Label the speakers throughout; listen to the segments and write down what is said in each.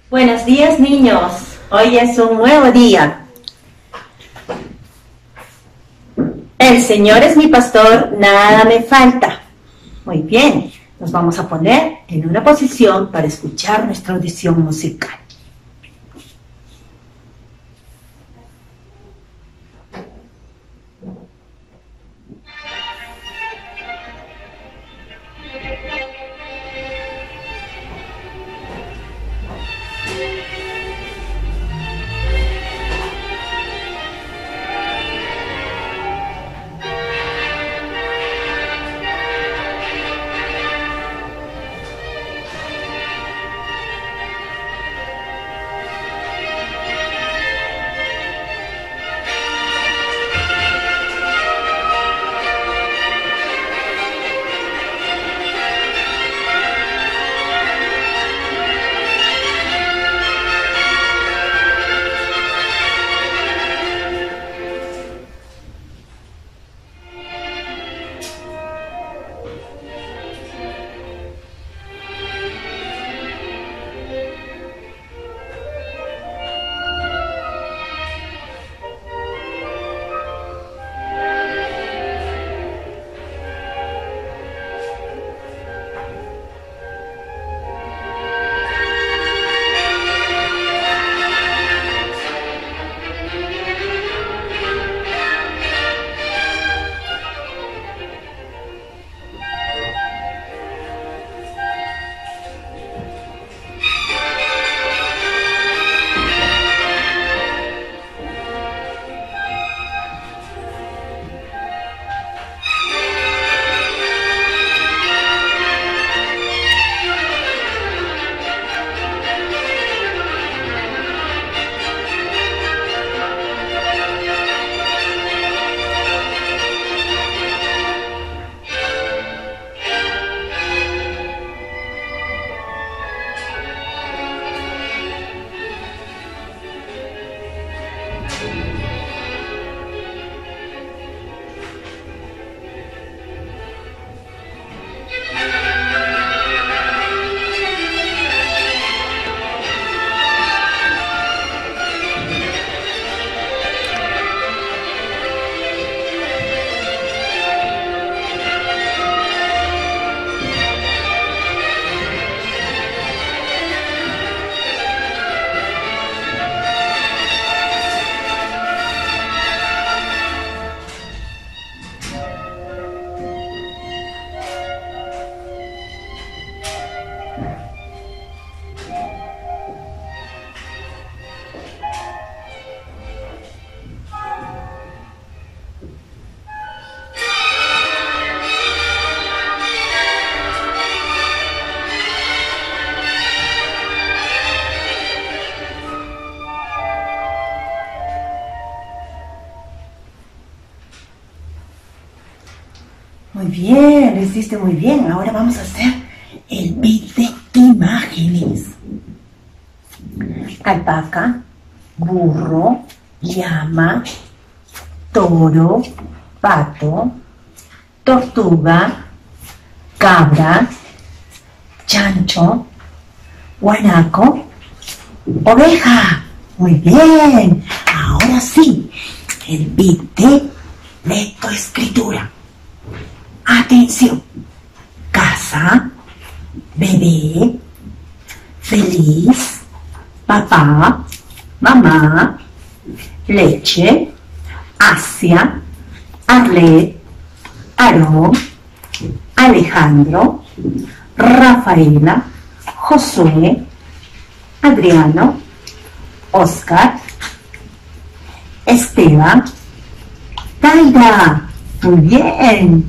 Speaker 1: Buenos días, niños. Hoy es un nuevo día. El Señor es mi pastor, nada me falta. Muy bien, nos vamos a poner en una posición para escuchar nuestra audición musical. Muy bien, lo hiciste muy bien. Ahora vamos a hacer el beat de imágenes. Alpaca, burro, llama, toro, pato, tortuga, cabra, chancho, guanaco, oveja. Muy bien. Ahora sí, el beat de lectoescritura. Atención. Casa, bebé, feliz, papá, mamá, leche, Asia, Arlet, Aarón, Alejandro, Rafaela, Josué, Adriano, Oscar, Esteban, Taira. Muy bien.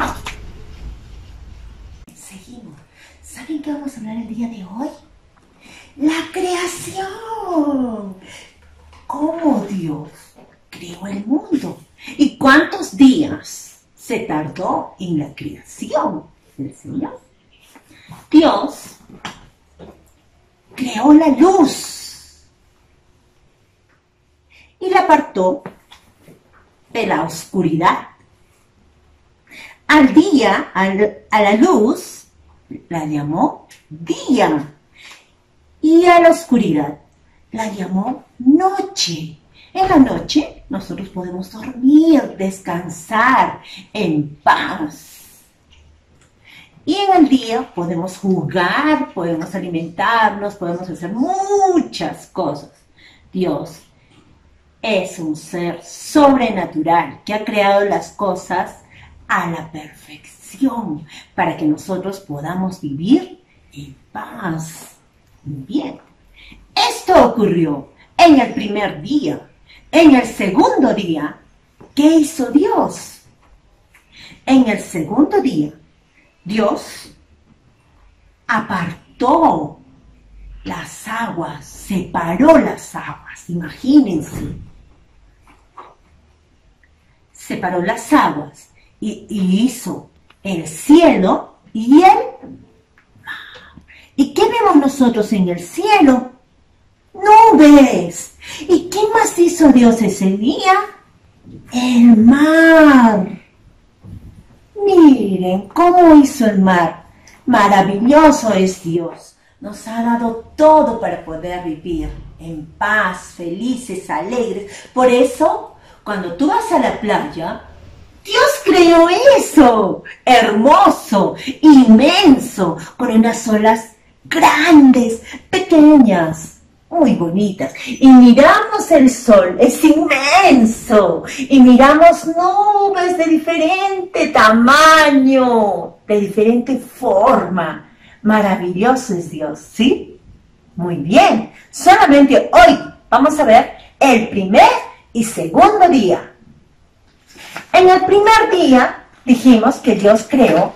Speaker 1: Seguimos. ¿Saben qué vamos a hablar el día de hoy? La creación. ¿Cómo Dios creó el mundo? ¿Y cuántos días se tardó en la creación del Señor? Dios creó la luz y la apartó de la oscuridad. Al día, a la luz, la llamó día. y a la oscuridad la llamó noche. En la noche nosotros podemos dormir, descansar en paz. Y en el día podemos jugar, podemos alimentarnos, podemos hacer muchas cosas. Dios es un ser sobrenatural que ha creado las cosas a la perfección para que nosotros podamos vivir en paz. Bien, esto ocurrió en el primer día. En el segundo día, ¿qué hizo Dios? En el segundo día, Dios apartó las aguas, separó las aguas, imagínense. Separó las aguas y hizo el cielo y el mar. ¿Y qué vemos nosotros en el cielo? Nubes. ¿Y qué más hizo Dios ese día? El mar. Miren cómo hizo el mar. Maravilloso es Dios. Nos ha dado todo para poder vivir en paz, felices, alegres. Por eso, cuando tú vas a la playa, Dios creó eso, hermoso, inmenso, con unas olas grandes, pequeñas, muy bonitas. Y miramos el sol, es inmenso. Y miramos nubes de diferente tamaño, de diferente forma. Maravilloso es Dios, ¿sí? Muy bien. Solamente hoy vamos a ver el primer y segundo día. En el primer día dijimos que Dios creó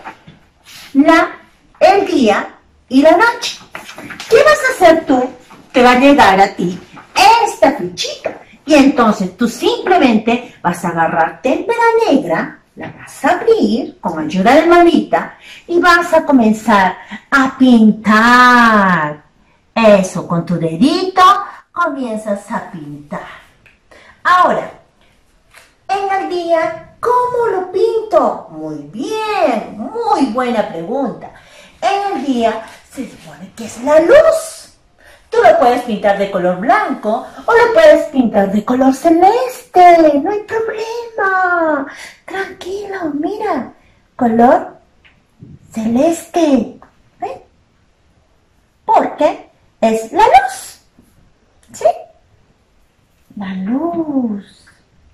Speaker 1: el día y la noche. ¿Qué vas a hacer tú? Te va a llegar a ti esta fichita y entonces tú simplemente vas a agarrar témpera negra, la vas a abrir con ayuda de manita y vas a comenzar a pintar. Eso, con tu dedito comienzas a pintar. Ahora, en el día, ¿cómo lo pinto? Muy bien, muy buena pregunta. En el día se supone que es la luz. Tú lo puedes pintar de color blanco o lo puedes pintar de color celeste. No hay problema. Tranquilo, mira. Color celeste. ¿Ven? Porque es la luz. ¿Sí? La luz.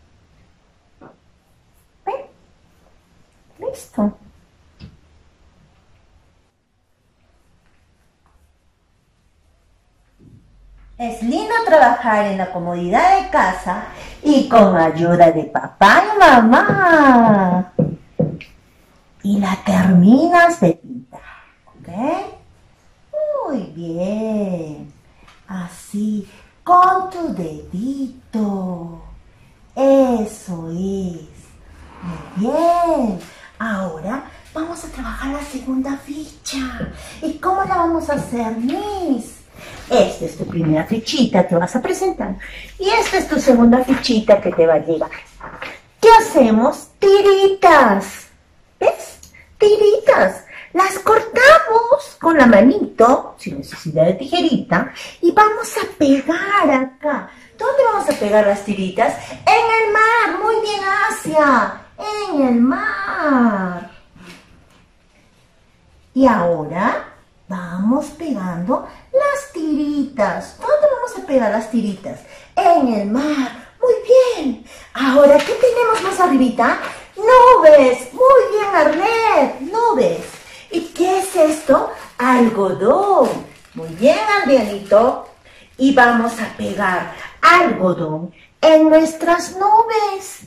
Speaker 1: ¿Ven? Listo. Es lindo trabajar en la comodidad de casa y con ayuda de papá y mamá. Y la terminas de pintar, ¿ok? Muy bien. Así, con tu dedito. Eso es. Muy bien. Ahora vamos a trabajar la segunda ficha. ¿Y cómo la vamos a hacer, Miss? Esta es tu primera fichita que vas a presentar. Y esta es tu segunda fichita que te va a llegar. ¿Qué hacemos? Tiritas. ¿Ves? Tiritas. Las cortamos con la manito, sin necesidad de tijerita, y vamos a pegar acá. ¿Dónde vamos a pegar las tiritas? En el mar. Muy bien, Asia. En el mar. Y ahora vamos pegando las tiritas. ¿Dónde vamos a pegar las tiritas? En el mar. Muy bien. Ahora, ¿qué tenemos más arribita? Nubes. Muy bien, Arlet. Nubes. ¿Y qué es esto? Algodón. Muy bien, Adrianito. Y vamos a pegar algodón en nuestras nubes.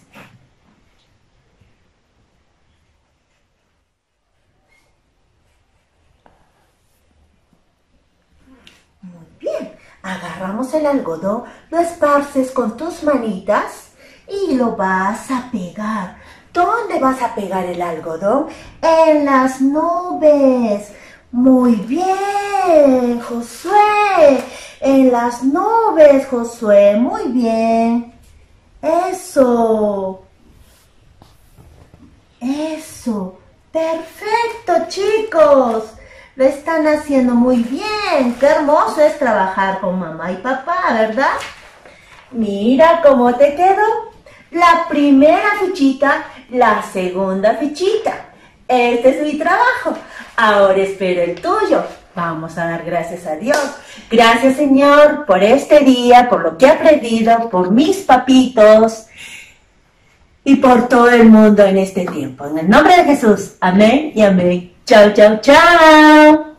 Speaker 1: Muy bien. Agarramos el algodón, lo esparces con tus manitas y lo vas a pegar. ¿Dónde vas a pegar el algodón? En las nubes. Muy bien, Josué. En las nubes, Josué. Muy bien. Eso. Eso. Perfecto, chicos. Lo están haciendo muy bien. bien, qué hermoso es trabajar con mamá y papá, ¿verdad? Mira cómo te quedó. La primera fichita, la segunda fichita. Este es mi trabajo. Ahora espero el tuyo. Vamos a dar gracias a Dios. Gracias, Señor, por este día, por lo que he aprendido, por mis papitos y por todo el mundo en este tiempo. En el nombre de Jesús. Amén y amén. Chao, chao, chao.